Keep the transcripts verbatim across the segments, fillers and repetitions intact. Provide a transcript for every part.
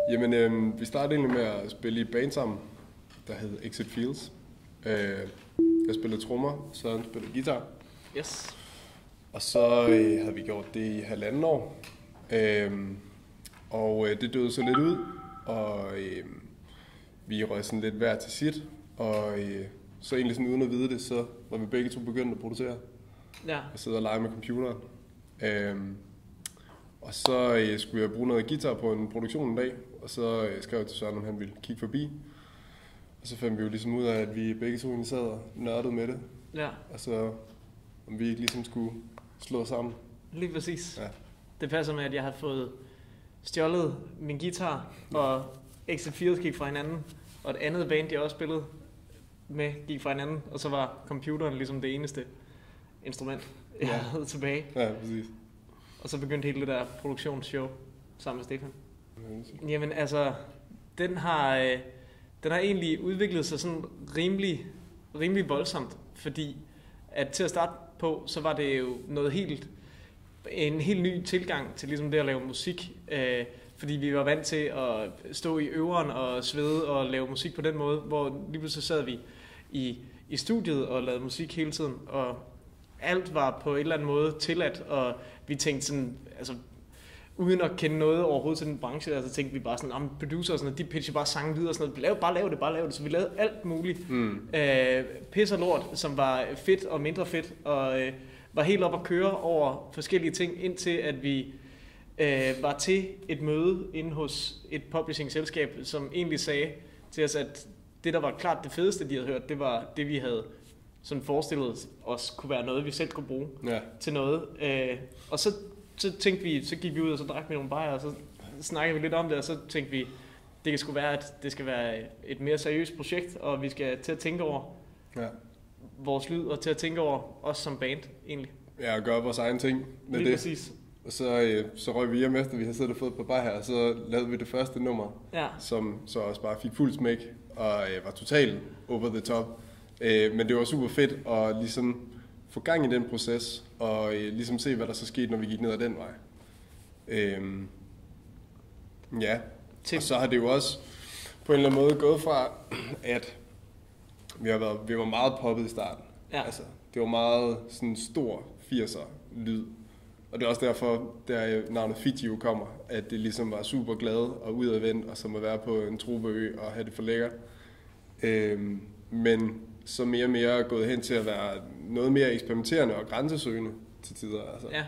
Jamen, øh, vi startede egentlig med at spille i band sammen, der hed Exit Fields. Øh, jeg spillede trommer, så han spillede guitar. Yes. Og så øh, havde vi gjort det i halvanden år. Øh, og øh, det døde så lidt ud, og øh, vi røg sådan lidt hver til sit. Og øh, så egentlig sådan uden at vide det, så var vi begge to begyndt at producere. Ja. Og sidde og lege med computeren. Øh, og så øh, skulle jeg bruge noget guitar på en produktion en dag, og så øh, skrev jeg til Søren, om han ville kigge forbi. Og så fandt vi jo ligesom ud af, at vi begge to egentlig sad og nørdede med det. Ja. Og så om vi ikke ligesom skulle slå sammen. Lige præcis. Ja. Det passer med, at jeg har fået stjålet min guitar, og Exit Fields gik fra hinanden, og et andet band, jeg også spillede med, gik fra hinanden, og så var computeren ligesom det eneste instrument, jeg ja. havde tilbage. Ja, præcis. Og så begyndte hele det der produktionsshow sammen med Stefan. Ja, jamen altså, den har, øh, den har egentlig udviklet sig sådan rimelig, rimelig voldsomt, fordi at til at starte på, så var det jo noget helt, en helt ny tilgang til ligesom det at lave musik, øh, fordi vi var vant til at stå i øveren og svede og lave musik på den måde, hvor lige pludselig sad vi i, i studiet og lavede musik hele tiden, og alt var på en eller anden måde tilladt, og vi tænkte sådan, altså uden at kende noget overhovedet til den branche, altså tænkte vi bare sådan, om producer og sådan noget, de pitcher bare sange videre og sådan noget, lav, bare lav det, bare lav det, så vi lavede alt muligt. Mm. Øh, pis og lort, som var fedt og mindre fedt, og øh, var helt op at køre over forskellige ting, indtil at vi øh, var til et møde inde hos et publishing-selskab, som egentlig sagde til os, at det, der var klart det fedeste, de havde hørt, det var det, vi havde sådan forestillet os kunne være noget, vi selv kunne bruge ja. til noget. Øh, og så, så tænkte vi, så gik vi ud og så drak vi nogle bajer, og så snakkede vi lidt om det, og så tænkte vi, det kan sgu være, at det skal være et mere seriøst projekt, og vi skal til at tænke over ja. vores lyd, og til at tænke over os som band, egentlig. Ja, og gøre vores egen ting med Lige det. Præcis. Og så, øh, så røg vi hjem efter, vi havde siddet og fået på bar her, og så lavede vi det første nummer, ja. som så også bare fik fuld smæk, og øh, var totalt over the top. Øh, men det var super fedt at ligesom få gang i den proces, og øh, ligesom se, hvad der så skete, når vi gik ned ad den vej. Øh, ja, og så har det jo også på en eller anden måde gået fra, at vi, har været, vi var meget poppet i starten. Ja. Altså, det var meget sådan stor firser lyd. Og det er også derfor, der navnet Fiji jo kommer, at det ligesom var super glad og udadvendt, og som at være på en tropeø og have det for lækkert. Øh, men så mere og mere gået hen til at være noget mere eksperimenterende og grænsesøgende til tider. Altså. Ja.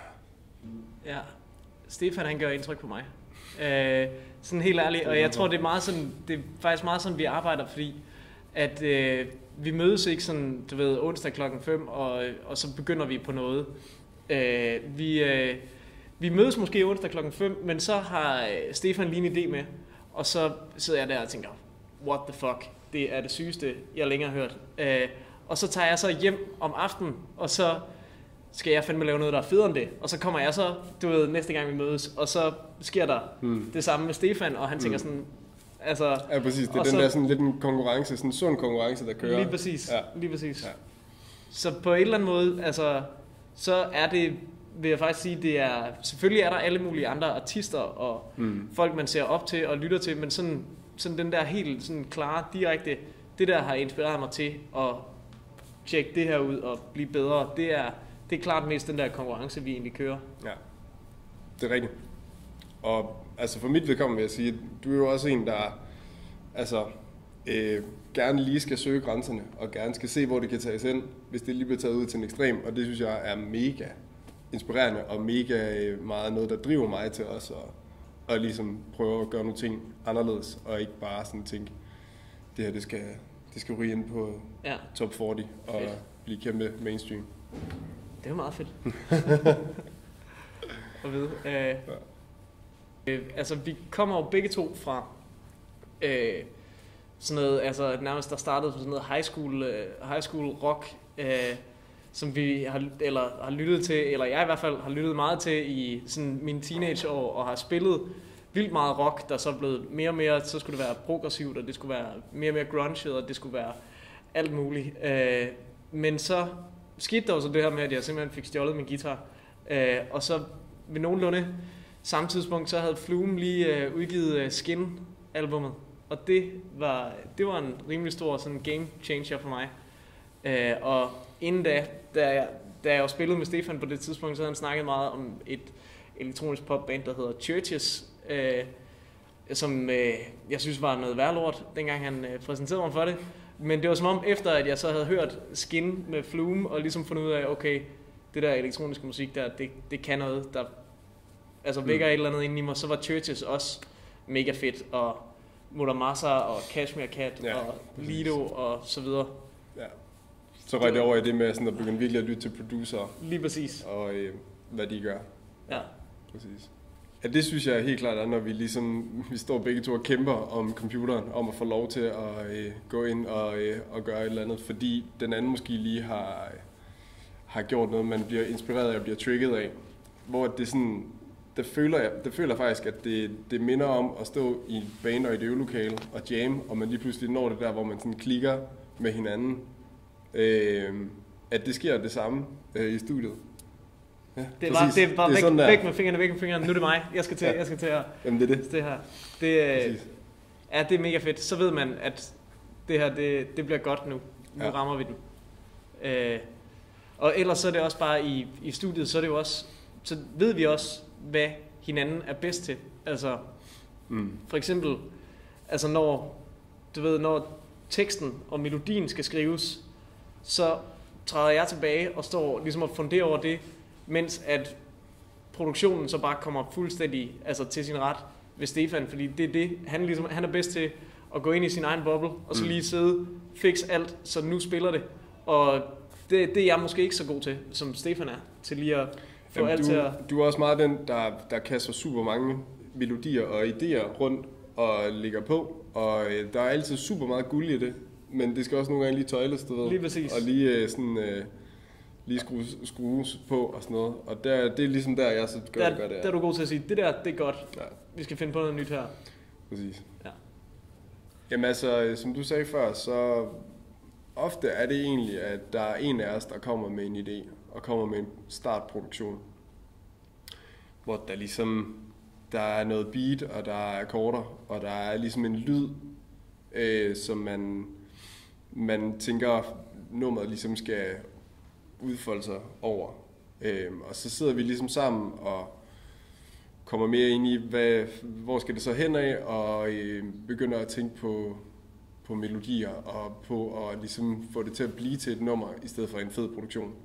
Ja. Stefan, han gør indtryk på mig. Øh, sådan helt ærligt, og jeg tror, det er meget sådan, det er faktisk meget sådan, vi arbejder, fordi at øh, vi mødes ikke sådan, du ved, onsdag klokken fem, og, og så begynder vi på noget. Øh, vi, øh, vi mødes måske onsdag klokken fem, men så har Stefan lige en idé med, og så sidder jeg der og tænker, what the fuck? Det er det sygeste, jeg længere har hørt. Øh, og så tager jeg så hjem om aftenen, og så skal jeg fandme lave noget, der er federe end det. Og så kommer jeg så, du ved, næste gang vi mødes, og så sker der mm. det samme med Stefan, og han tænker sådan, altså... Ja, præcis. Det er den så, der sådan lidt en konkurrence, sådan en sund konkurrence, der kører. Lige præcis, ja. lige præcis. Ja. Så på en eller anden måde, altså, så er det, vil jeg faktisk sige, det er, selvfølgelig er der alle mulige andre artister, og mm. folk, man ser op til og lytter til, men sådan... sådan den der helt sådan klare, direkte, det der har inspireret mig til at tjekke det her ud og blive bedre, det er, det er klart mest den der konkurrence, vi egentlig kører. Ja, det er rigtigt. Og altså for mit vedkommende vil jeg sige, at du er jo også en, der altså, øh, gerne lige skal søge grænserne, og gerne skal se, hvor det kan tages hen, hvis det lige bliver taget ud til en ekstrem, og det synes jeg er mega inspirerende, og mega meget noget, der driver mig til os, og og ligesom prøve at gøre nogle ting anderledes, og ikke bare sådan tænke, det her, det skal, det skal ryge ind på ja. top fyrre og fedt. Blive kæmpe mainstream. Det er meget fedt. at vide. Øh, ja. øh, altså, vi kommer jo begge to fra øh, sådan noget, altså nærmest der startede på sådan noget high school, uh, high school rock, uh, som vi har, eller har lyttet til, eller jeg i hvert fald har lyttet meget til i sådan mine teenageår, og har spillet vildt meget rock, der så er blevet mere og mere, så skulle det være progressivt, og det skulle være mere og mere grunge, og det skulle være alt muligt. Uh, men så skete der jo så det her med, at jeg simpelthen fik stjålet min guitar, uh, og så ved nogenlunde samme tidspunkt, så havde Flume lige øh, udgivet øh, Skin-albummet. Og det var, det var en rimelig stor sådan game changer for mig. Øh, og inden da, da jeg, da jeg jo spillede med Stefan på det tidspunkt, så havde han snakket meget om et elektronisk popband, der hedder Churches, øh, som øh, jeg synes var noget værre lort, dengang han øh, præsenterede mig for det. Men det var som om, efter at jeg så havde hørt Skin med Flume, og ligesom fundet ud af, okay, det der elektroniske musik der, det, det kan noget, der altså vækker mm. et eller andet inde i mig, så var Churches også mega fedt, og Mutter Massa og Cashmere Cat ja, og Lido og så videre. Ja. Så røg det over i det med sådan at begynde virkelig at lytte til producer. Lige præcis. Og øh, hvad de gør. Ja. Præcis. Ja, det synes jeg helt klart er, når vi ligesom, vi står begge to og kæmper om computeren, om at få lov til at øh, gå ind og, øh, og gøre et eller andet, fordi den anden måske lige har, har gjort noget, man bliver inspireret af og bliver trigget af. Hvor det sådan, det føler jeg, det føler faktisk, at det, det minder om at stå i en band og i et øvelokale og jam, og man lige pludselig når det der, hvor man sådan klikker med hinanden. Øh, at det sker det samme øh, i studiet. Ja, det var, det var det væk, væk med fingrene, væk med fingrene. Nu er det mig. Jeg skal til, ja. jeg skal til at Jamen, det er det. det her. Det, ja, det er mega fedt. Så ved man, at det her, det, det bliver godt nu. Nu ja. rammer vi den. Øh, og ellers så er det også bare i, i studiet, så er det jo også, så ved vi også, hvad hinanden er bedst til. Altså, mm. for eksempel, altså når, du ved, når teksten og melodien skal skrives, så træder jeg tilbage og står ligesom og funderer over det, mens at produktionen så bare kommer fuldstændig altså til sin ret ved Stefan, fordi det er det, han, ligesom, han er bedst til at gå ind i sin egen boble, og så lige sidde, fix alt, så nu spiller det. Og det, det er jeg måske ikke så god til, som Stefan er, til lige at få Jamen, alt du, til at... Du er også meget den, der, der kaster super mange melodier og idéer rundt og ligger på, og der er altid super meget guld i det, men det skal også nogle gange lige tøjles, du ved. Lige præcis. Og lige sådan... Øh, lige skrues, skrues på og sådan noget. Og der, det er ligesom der, jeg så gør, der, det, gør det. Der er du god til at sige, det der, det er godt. Ja. Vi skal finde på noget nyt her. Præcis. Ja. Jamen altså, som du sagde før, så ofte er det egentlig, at der er en af os, der kommer med en idé, og kommer med en startproduktion. Hvor der ligesom, der er noget beat, og der er akkorder, og der er ligesom en lyd, øh, som man, man tænker, nummeret ligesom skal udfolde sig over. Øhm, og så sidder vi ligesom sammen og kommer mere ind i, hvad, hvor skal det så hen af, og øh, begynder at tænke på, på melodier og på at ligesom få det til at blive til et nummer, i stedet for en fed produktion.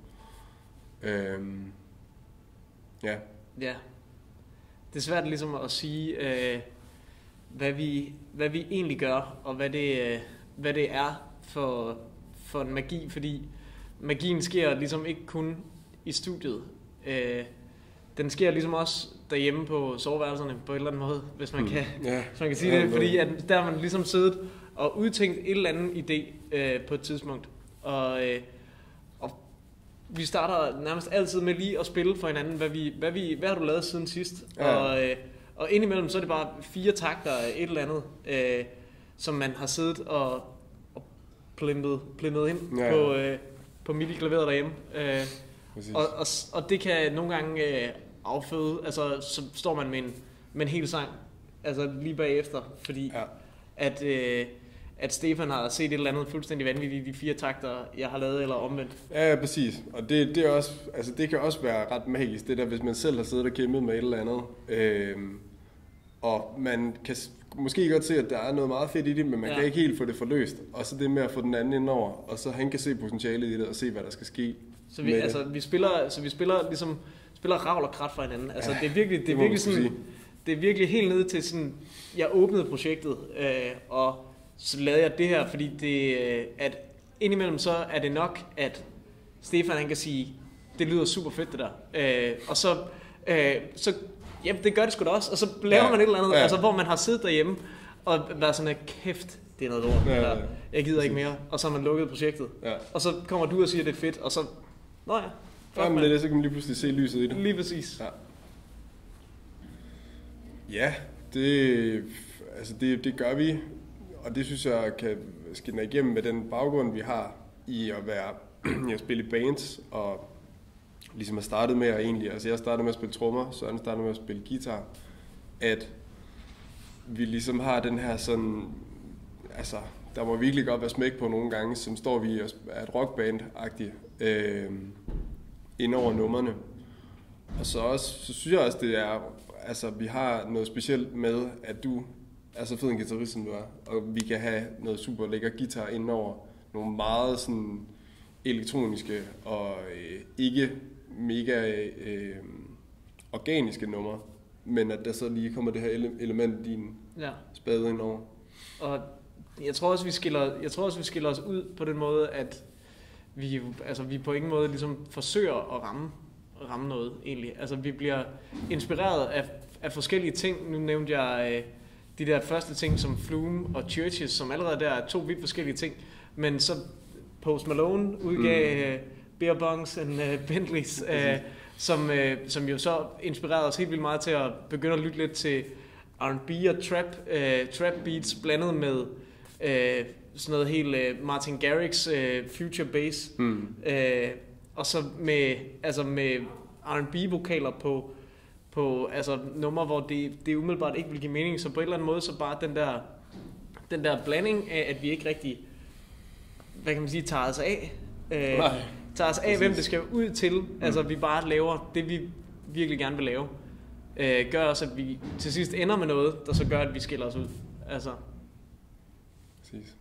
Øhm, ja. Ja. Det er svært ligesom at sige, øh, hvad, vi, hvad vi egentlig gør, og hvad det, øh, hvad det er for, for en magi, fordi magien sker ligesom ikke kun i studiet. Øh, den sker ligesom også derhjemme på soveværelserne på en eller anden måde, hvis man kan, mm. yeah. hvis man kan sige yeah, det. Fordi at der har man ligesom siddet og udtænkt et eller andet idé øh, på et tidspunkt. Og, øh, og vi starter nærmest altid med lige at spille for hinanden, hvad, vi, hvad, vi, hvad har du lavet siden sidst? Yeah. Og, øh, og indimellem så er det bare fire takter af et eller andet, øh, som man har siddet og, og plintet, plintet ind yeah. på... Øh, på midi-klaveret derhjemme. Øh, og, og, og det kan nogle gange øh, afføde, altså så står man med en, med en hel sang, altså lige bagefter, fordi ja. at, øh, at Stefan har set et eller andet fuldstændig vanvittigt i de fire takter, jeg har lavet, eller omvendt. Ja, ja præcis. Og det, det, er også, altså, det kan også være ret magisk, det der, hvis man selv har siddet og kæmpet med et eller andet, øh, og man kan måske godt se, at der er noget meget fedt i det, men man ja. kan ikke helt få det forløst. Og så det med at få den anden indover, og så han kan se potentialet i det, og se, hvad der skal ske. Så vi, altså, vi spiller, så vi spiller ligesom spiller ravl og krat for hinanden. Altså, ja, det er virkelig, det er det virkelig sådan, det er virkelig helt ned til sådan, jeg åbnede projektet, øh, og så lavede jeg det her, fordi det, øh, at indimellem så er det nok, at Stefan han kan sige, det lyder super fedt det der. Øh, og så, øh, så jamen, det gør det sgu da også. Og så laver ja. man et eller andet, ja. altså, hvor man har siddet derhjemme og været sådan, kæft, det er noget lort. Ja, ja, ja. Jeg gider ikke mere. Og så har man lukket projektet. Ja. Og så kommer du og siger, det er fedt, og så, nå ja. Ja, men det er det, så kan man lige pludselig se lyset i det. Lige præcis. Ja, ja det, altså det, det gør vi. Og det synes jeg kan skinne igennem med den baggrund, vi har i at være i at spille i bands og ligesom har startet med at egentlig, altså jeg startede med at spille trommer, så han startede med at spille guitar, at vi ligesom har den her sådan, altså der må virkelig godt være smæk på nogle gange, som står vi og er et rockband-agtigt øh, ind over numrene. Og så, også, så synes jeg også, det er, altså vi har noget specielt med, at du er så fed en guitarist, som du er, og vi kan have noget super lækker guitar ind over nogle meget sådan elektroniske og øh, ikke mega øh, organiske numre, men at der så lige kommer det her ele- element i din ja. spade ind over. Og jeg tror også vi skiller, jeg tror også vi skiller os ud på den måde, at vi altså vi på ingen måde ligesom forsøger at ramme ramme noget egentlig. Altså vi bliver inspireret af af forskellige ting. Nu nævnte jeg øh, de der første ting som Flume og Churches, som allerede der er to vidt forskellige ting, men så Post Malone udgav mm. uh, Beer Bongs and uh, Bentleys, uh, som, uh, som jo så inspirerede os helt vildt meget til at begynde at lytte lidt til R and B og trap, uh, trap beats blandet med uh, sådan noget helt uh, Martin Garrix uh, future bass, mm. uh, og så med, altså med R and B vokaler på, på altså numre, hvor det, det umiddelbart ikke vil give mening, så på en eller anden måde så bare den der, den der blanding af, at vi ikke rigtig, hvad kan man sige, tager os af, øh, tager os af, hvem det skal ud til, mm. altså vi bare laver det, vi virkelig gerne vil lave, øh, gør også, at vi til sidst ender med noget, der så gør, at vi skiller os ud. Altså. Præcis.